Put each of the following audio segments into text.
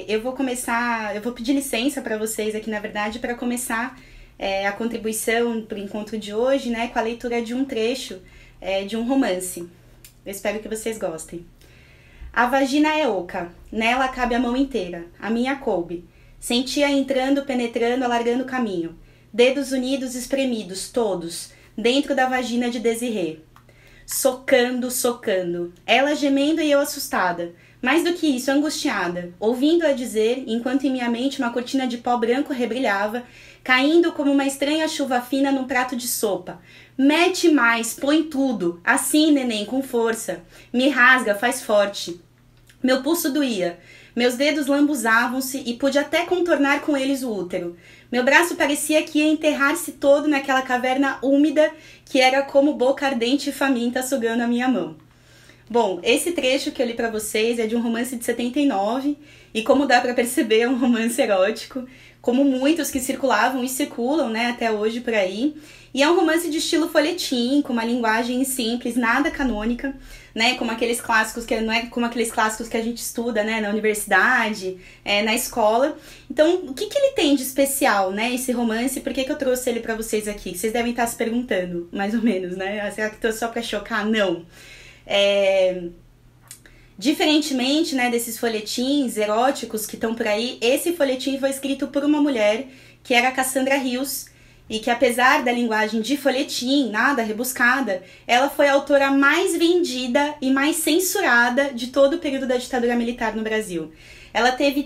eu vou pedir licença para vocês aqui, na verdade, para começar a contribuição para o encontro de hoje, né, com a leitura de um trecho de um romance. Eu espero que vocês gostem. A vagina é oca, nela cabe a mão inteira, a minha coube. Sentia entrando, penetrando, alargando o caminho. Dedos unidos, espremidos, todos, dentro da vagina de Desirê. Socando, socando. Ela gemendo e eu assustada. Mais do que isso, angustiada, ouvindo-a dizer, enquanto em minha mente uma cortina de pó branco rebrilhava, caindo como uma estranha chuva fina num prato de sopa. Mete mais, põe tudo. Assim, neném, com força. Me rasga, faz forte. Meu pulso doía. Meus dedos lambuzavam-se e pude até contornar com eles o útero. Meu braço parecia que ia enterrar-se todo naquela caverna úmida que era como boca ardente e faminta sugando a minha mão. Bom, esse trecho que eu li pra vocês é de um romance de 79 e, como dá pra perceber, é um romance erótico, como muitos que circulavam e circulam, né, até hoje por aí. E é um romance de estilo folhetim, com uma linguagem simples, nada canônica, né, como aqueles clássicos que não é como aqueles clássicos que a gente estuda, né, na universidade, na escola. Então, o que ele tem de especial, né, esse romance? Por que eu trouxe ele pra vocês aqui? Vocês devem estar se perguntando, mais ou menos, né? Será que tô só pra chocar? Não. Diferentemente, né, desses folhetins eróticos que estão por aí, esse folhetim foi escrito por uma mulher que era a Cassandra Hills e que, apesar da linguagem de folhetim, nada rebuscada, ela foi a autora mais vendida e mais censurada de todo o período da ditadura militar no Brasil. Ela teve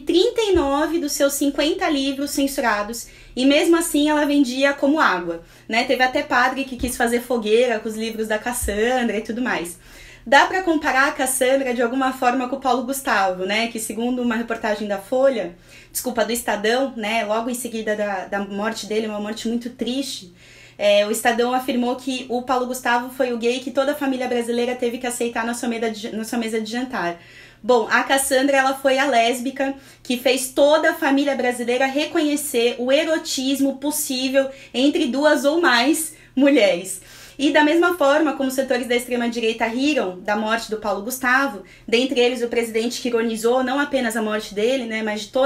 39 dos seus 50 livros censurados e mesmo assim ela vendia como água, né? Teve até padre que quis fazer fogueira com os livros da Cassandra e tudo mais. Dá para comparar a Cassandra de alguma forma com o Paulo Gustavo, né? Que, segundo uma reportagem da Folha, do Estadão, né? Logo em seguida da morte dele, uma morte muito triste, o Estadão afirmou que o Paulo Gustavo foi o gay que toda a família brasileira teve que aceitar na sua mesa de jantar. Bom, a Cassandra, ela foi a lésbica que fez toda a família brasileira reconhecer o erotismo possível entre duas ou mais mulheres. E da mesma forma como os setores da extrema-direita riram da morte do Paulo Gustavo, dentre eles o presidente que ironizou não apenas a morte dele, né, mas de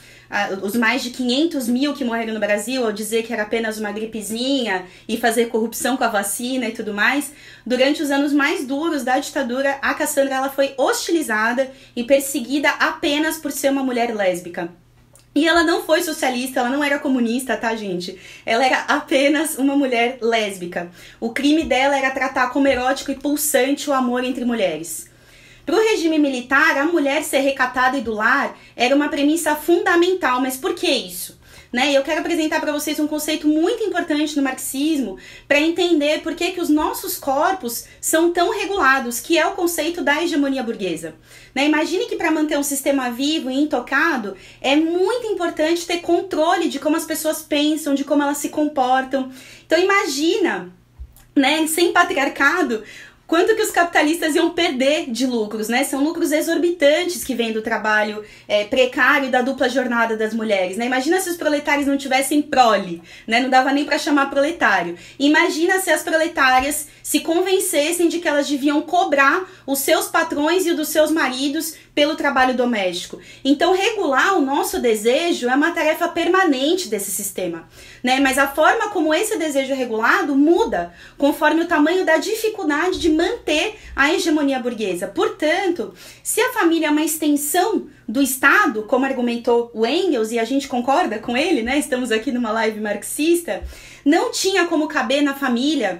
os mais de 500 mil que morreram no Brasil, ao dizer que era apenas uma gripezinha e fazer corrupção com a vacina e tudo mais, durante os anos mais duros da ditadura, a Cassandra ela foi hostilizada e perseguida apenas por ser uma mulher lésbica. E ela não foi socialista, ela não era comunista, tá, gente? Ela era apenas uma mulher lésbica. O crime dela era tratar como erótico e pulsante o amor entre mulheres. Para o regime militar, a mulher ser recatada e do lar era uma premissa fundamental. Mas por que isso? Né? Eu quero apresentar para vocês um conceito muito importante no marxismo para entender por que os nossos corpos são tão regulados, que é o conceito da hegemonia burguesa. Né? Imagine que para manter um sistema vivo e intocado é muito importante ter controle de como as pessoas pensam, de como elas se comportam. Então imagina, né, sem patriarcado, quanto que os capitalistas iam perder de lucros, né? São lucros exorbitantes que vêm do trabalho precário e da dupla jornada das mulheres, né? Imagina se os proletários não tivessem prole, né? Não dava nem para chamar proletário. Imagina se as proletárias se convencessem de que elas deviam cobrar os seus patrões e o dos seus maridos pelo trabalho doméstico. Então, regular o nosso desejo é uma tarefa permanente desse sistema, né? Mas a forma como esse desejo é regulado muda conforme o tamanho da dificuldade de manter a hegemonia burguesa. Portanto, se a família é uma extensão do Estado, como argumentou o Engels, e a gente concorda com ele, né? Estamos aqui numa live marxista, não tinha como caber na família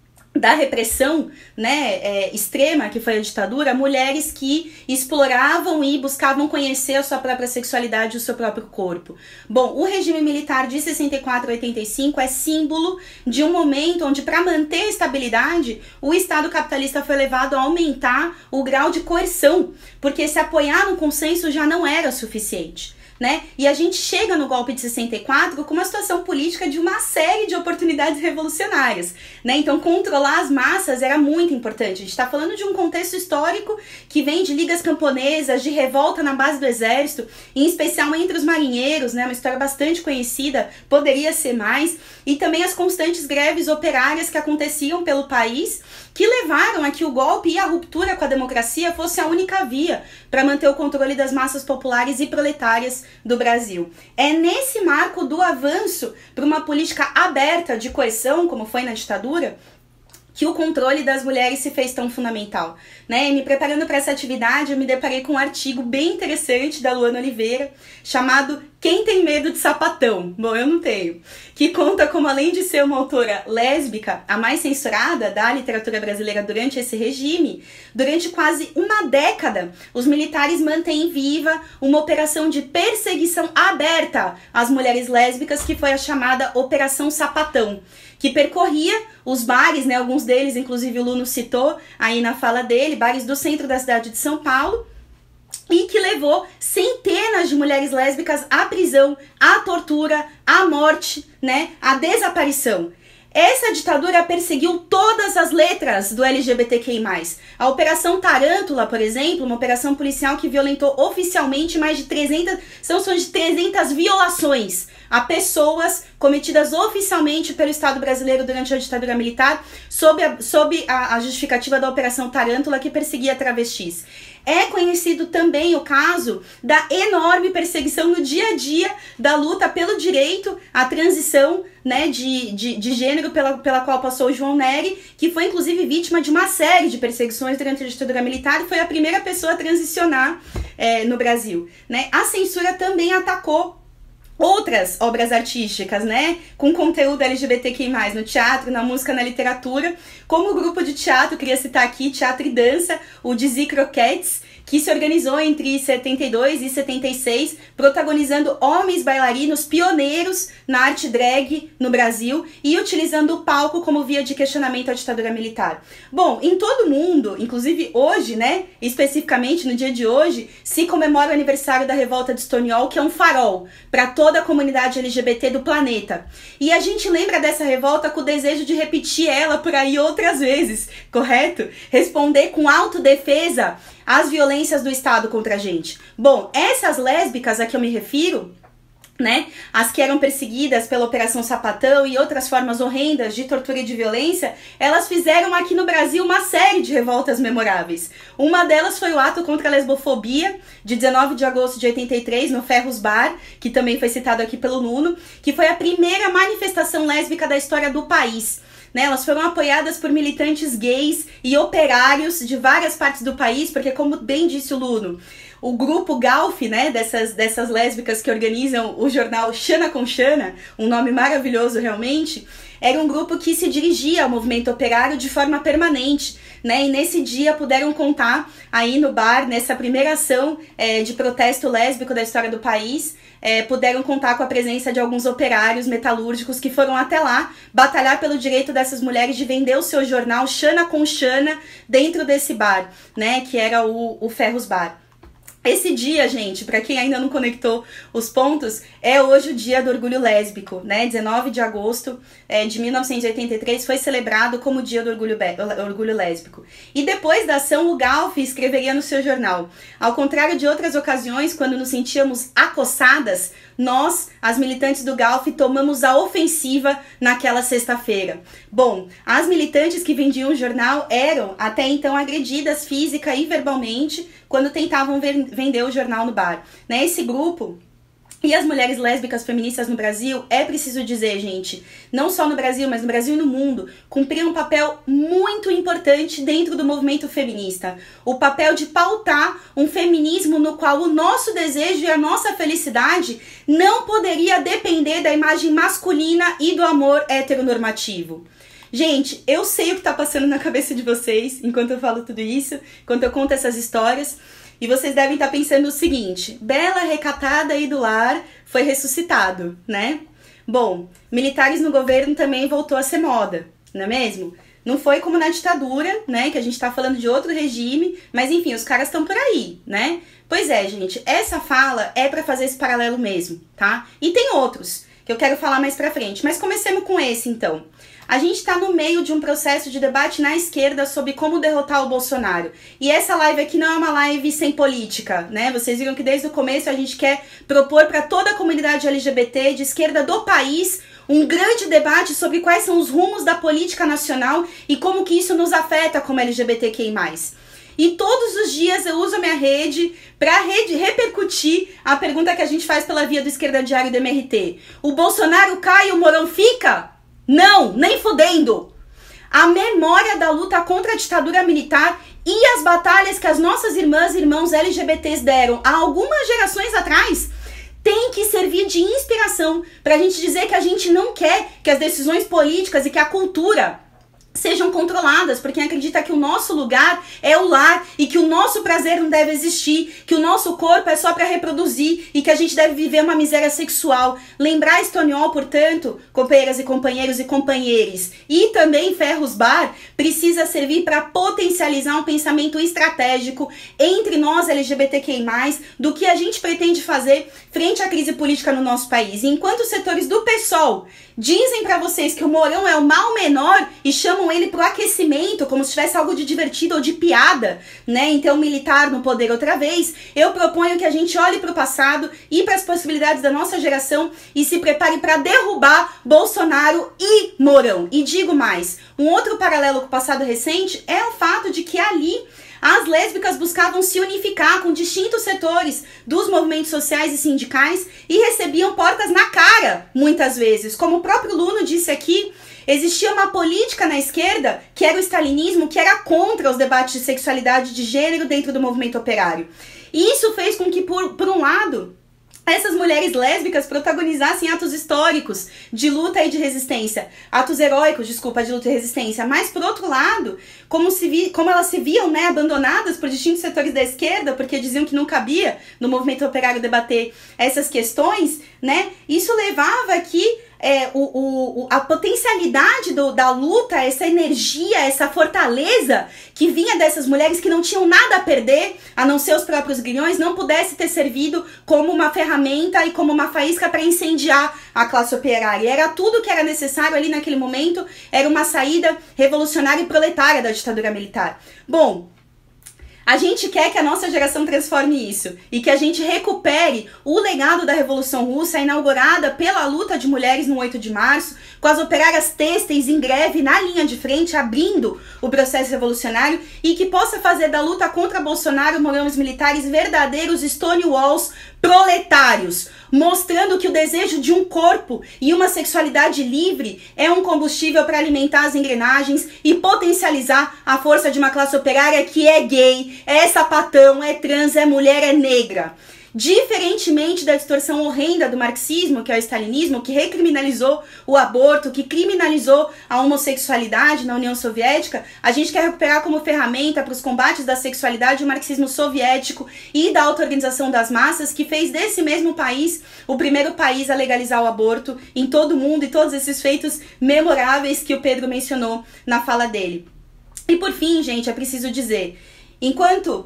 da repressão, né, extrema que foi a ditadura, mulheres que exploravam e buscavam conhecer a sua própria sexualidade e o seu próprio corpo. Bom, o regime militar de 64 a 85 é símbolo de um momento onde, para manter a estabilidade, o Estado capitalista foi levado a aumentar o grau de coerção, porque se apoiar no consenso já não era suficiente. né? E a gente chega no golpe de 64 com uma situação política de uma série de oportunidades revolucionárias, né? Então, controlar as massas era muito importante. A gente está falando de um contexto histórico que vem de ligas camponesas, de revolta na base do exército, em especial entre os marinheiros, né? Uma história bastante conhecida, poderia ser mais, e também as constantes greves operárias que aconteciam pelo país, que levaram a que o golpe e a ruptura com a democracia fosse a única via para manter o controle das massas populares e proletárias do Brasil. É nesse marco do avanço para uma política aberta de coerção, como foi na ditadura, que o controle das mulheres se fez tão fundamental, né? E me preparando para essa atividade, eu me deparei com um artigo bem interessante da Luana Oliveira, chamado Quem Tem Medo de Sapatão? Bom, eu não tenho. Que conta como, além de ser uma autora lésbica, a mais censurada da literatura brasileira durante esse regime, durante quase uma década, os militares mantêm viva uma operação de perseguição aberta às mulheres lésbicas, que foi a chamada Operação Sapatão, que percorria os bares, né, alguns deles, inclusive o Luno citou aí na fala dele, bares do centro da cidade de São Paulo, e que levou centenas de mulheres lésbicas à prisão, à tortura, à morte, né, à desaparição. Essa ditadura perseguiu todas as letras do LGBTQI+. A Operação Tarântula, por exemplo, uma operação policial que violentou oficialmente mais de 300 violações a pessoas cometidas oficialmente pelo Estado brasileiro durante a ditadura militar, sob a justificativa da Operação Tarântula, que perseguia travestis. É conhecido também o caso da enorme perseguição no dia a dia da luta pelo direito à transição, né, de gênero pela qual passou o João Nery, que foi inclusive vítima de uma série de perseguições durante a ditadura militar e foi a primeira pessoa a transicionar no Brasil, né? A censura também atacou outras obras artísticas, né, com conteúdo LGBTQI+, no teatro, na música, na literatura, como o grupo de teatro, queria citar aqui, Teatro e Dança, o Dizzy Croquettes, que se organizou entre 72 e 76, protagonizando homens bailarinos pioneiros na arte drag no Brasil e utilizando o palco como via de questionamento à ditadura militar. Bom, em todo o mundo, inclusive hoje, né, especificamente no dia de hoje, se comemora o aniversário da Revolta de Stonewall, que é um farol para toda a comunidade LGBT do planeta. E a gente lembra dessa revolta com o desejo de repetir ela por aí outras vezes, correto? Responder com autodefesa às violências do Estado contra a gente. Bom, essas lésbicas a que eu me refiro, né, as que eram perseguidas pela Operação Sapatão e outras formas horrendas de tortura e de violência, elas fizeram aqui no Brasil uma série de revoltas memoráveis. Uma delas foi o ato contra a lesbofobia, de 19 de agosto de 83, no Ferros Bar, que também foi citado aqui pelo Nuno, que foi a primeira manifestação lésbica da história do país. Né, elas foram apoiadas por militantes gays e operários de várias partes do país, porque, como bem disse o Luno, o grupo Galf, né, dessas lésbicas que organizam o jornal Xana com Xana, um nome maravilhoso realmente, era um grupo que se dirigia ao movimento operário de forma permanente, né, e nesse dia puderam contar aí no bar, nessa primeira ação de protesto lésbico da história do país, puderam contar com a presença de alguns operários metalúrgicos que foram até lá batalhar pelo direito dessas mulheres de vender o seu jornal Xana com Xana dentro desse bar, né, que era o Ferros Bar. Esse dia, gente, para quem ainda não conectou os pontos, é hoje o dia do orgulho lésbico, né? 19 de agosto de 1983 foi celebrado como o dia do orgulho lésbico. E depois da ação, o Galf escreveria no seu jornal: ao contrário de outras ocasiões, quando nos sentíamos acossadas, nós, as militantes do Galf, tomamos a ofensiva naquela sexta-feira. Bom, as militantes que vendiam o jornal eram até então agredidas física e verbalmente quando tentavam vender o jornal no bar, né? Esse grupo e as mulheres lésbicas feministas no Brasil, é preciso dizer, gente, não só no Brasil, mas no Brasil e no mundo, cumpriram um papel muito importante dentro do movimento feminista. O papel de pautar um feminismo no qual o nosso desejo e a nossa felicidade não poderia depender da imagem masculina e do amor heteronormativo. Gente, eu sei o que tá passando na cabeça de vocês enquanto eu falo tudo isso, enquanto eu conto essas histórias. E vocês devem estar pensando o seguinte: Bela, recatada e do lar, foi ressuscitado, né? Bom, militares no governo também voltou a ser moda, não é mesmo? Não foi como na ditadura, né? Que a gente tá falando de outro regime, mas enfim, os caras estão por aí, né? Pois é, gente, essa fala é para fazer esse paralelo mesmo, tá? E tem outros que eu quero falar mais pra frente, mas comecemos com esse então. A gente está no meio de um processo de debate na esquerda sobre como derrotar o Bolsonaro. E essa live aqui não é uma live sem política, né? Vocês viram que desde o começo a gente quer propor para toda a comunidade LGBT de esquerda do país um grande debate sobre quais são os rumos da política nacional e como que isso nos afeta como LGBTQI+. E todos os dias eu uso a minha rede para repercutir a pergunta que a gente faz pela via do Esquerda Diário do MRT. O Bolsonaro cai e o Mourão fica? Não, nem fudendo! A memória da luta contra a ditadura militar e as batalhas que as nossas irmãs e irmãos LGBTs deram há algumas gerações atrás tem que servir de inspiração para a gente dizer que a gente não quer que as decisões políticas e que a cultura sejam controladas por quem acredita que o nosso lugar é o lar e que o nosso prazer não deve existir, que o nosso corpo é só para reproduzir e que a gente deve viver uma miséria sexual. Lembrar Stonewall, portanto, companheiras e companheiros e companheiros, e também Ferros Bar, precisa servir para potencializar um pensamento estratégico entre nós LGBTQI+, do que a gente pretende fazer frente à crise política no nosso país. E enquanto os setores do PSOL dizem para vocês que o Mourão é o mal menor e chamam ele pro aquecimento, como se tivesse algo de divertido ou de piada, né? Então, militar no poder outra vez, eu proponho que a gente olhe pro passado e para as possibilidades da nossa geração e se prepare para derrubar Bolsonaro e Mourão. E digo mais, um outro paralelo com o passado recente é o fato de que ali as lésbicas buscavam se unificar com distintos setores dos movimentos sociais e sindicais e recebiam portas na cara, muitas vezes. Como o próprio Luno disse aqui, existia uma política na esquerda, que era o stalinismo, que era contra os debates de sexualidade de gênero dentro do movimento operário. E isso fez com que, por um lado, essas mulheres lésbicas protagonizassem atos históricos de luta e de resistência, atos heróicos, desculpa, de luta e resistência, mas por outro lado, como elas se viam, né, abandonadas por distintos setores da esquerda, porque diziam que não cabia no movimento operário debater essas questões, né, isso levava que a potencialidade da luta, essa energia, essa fortaleza que vinha dessas mulheres que não tinham nada a perder, a não ser os próprios grilhões, não pudesse ter servido como uma ferramenta e como uma faísca para incendiar a classe operária. Era tudo que era necessário ali naquele momento, era uma saída revolucionária e proletária da ditadura militar. Bom, a gente quer que a nossa geração transforme isso e que a gente recupere o legado da Revolução Russa, inaugurada pela luta de mulheres no 8 de março, com as operárias têxteis em greve na linha de frente, abrindo o processo revolucionário, e que possa fazer da luta contra Bolsonaro, Mourão e os militares verdadeiros Stonewalls proletários, mostrando que o desejo de um corpo e uma sexualidade livre é um combustível para alimentar as engrenagens e potencializar a força de uma classe operária que é gay, é sapatão, é trans, é mulher, é negra. Diferentemente da distorção horrenda do marxismo, que é o stalinismo, que recriminalizou o aborto, que criminalizou a homossexualidade na União Soviética, a gente quer recuperar como ferramenta para os combates da sexualidade o marxismo soviético e da auto-organização das massas, que fez desse mesmo país o primeiro país a legalizar o aborto em todo o mundo, e todos esses feitos memoráveis que o Pedro mencionou na fala dele. E por fim, gente, é preciso dizer, enquanto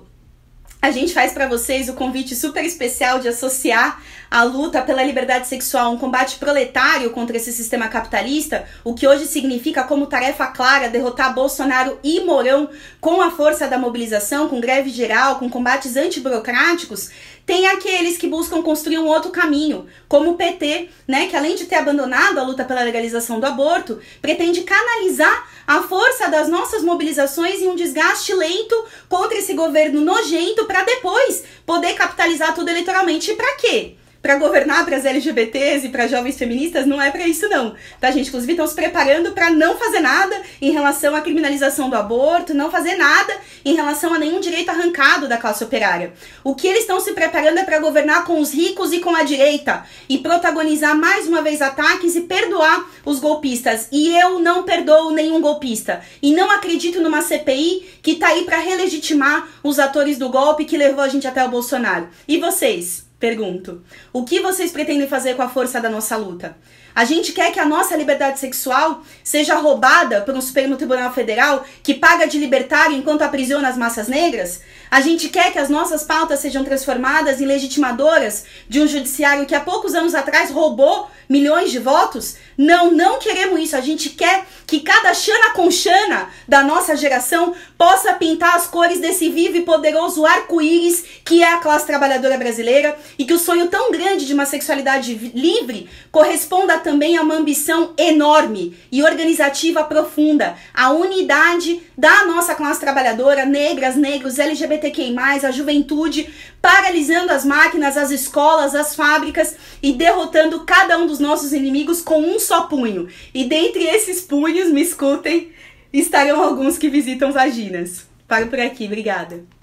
a gente faz para vocês o convite super especial de associar a luta pela liberdade sexual a um combate proletário contra esse sistema capitalista, o que hoje significa como tarefa clara derrotar Bolsonaro e Mourão com a força da mobilização, com greve geral, com combates antiburocráticos. Tem aqueles que buscam construir um outro caminho, como o PT, né, que além de ter abandonado a luta pela legalização do aborto, pretende canalizar a força das nossas mobilizações em um desgaste lento contra esse governo nojento para depois poder capitalizar tudo eleitoralmente. E para quê? Para governar para as LGBTs e para jovens feministas? Não é para isso não, tá, gente? Inclusive estão se preparando para não fazer nada em relação à criminalização do aborto, não fazer nada em relação a nenhum direito arrancado da classe operária. O que eles estão se preparando é para governar com os ricos e com a direita e protagonizar mais uma vez ataques e perdoar os golpistas. E eu não perdoo nenhum golpista e não acredito numa CPI que tá aí para relegitimar os atores do golpe que levou a gente até o Bolsonaro. E vocês? Pergunto. O que vocês pretendem fazer com a força da nossa luta? A gente quer que a nossa liberdade sexual seja roubada por um Supremo Tribunal Federal que paga de libertário enquanto aprisiona as massas negras? A gente quer que as nossas pautas sejam transformadas em legitimadoras de um judiciário que há poucos anos atrás roubou milhões de votos? Não, não queremos isso. A gente quer que cada Xana com Xana da nossa geração possa pintar as cores desse vivo e poderoso arco-íris que é a classe trabalhadora brasileira e que o sonho tão grande de uma sexualidade livre corresponda também a uma ambição enorme e organizativa profunda, a unidade da nossa classe trabalhadora, negras, negros, LGBTQI+, a juventude, paralisando as máquinas, as escolas, as fábricas e derrotando cada um dos nossos inimigos com um só punho. E dentre esses punhos, me escutem, estarão alguns que visitam vaginas. Paro por aqui, obrigada.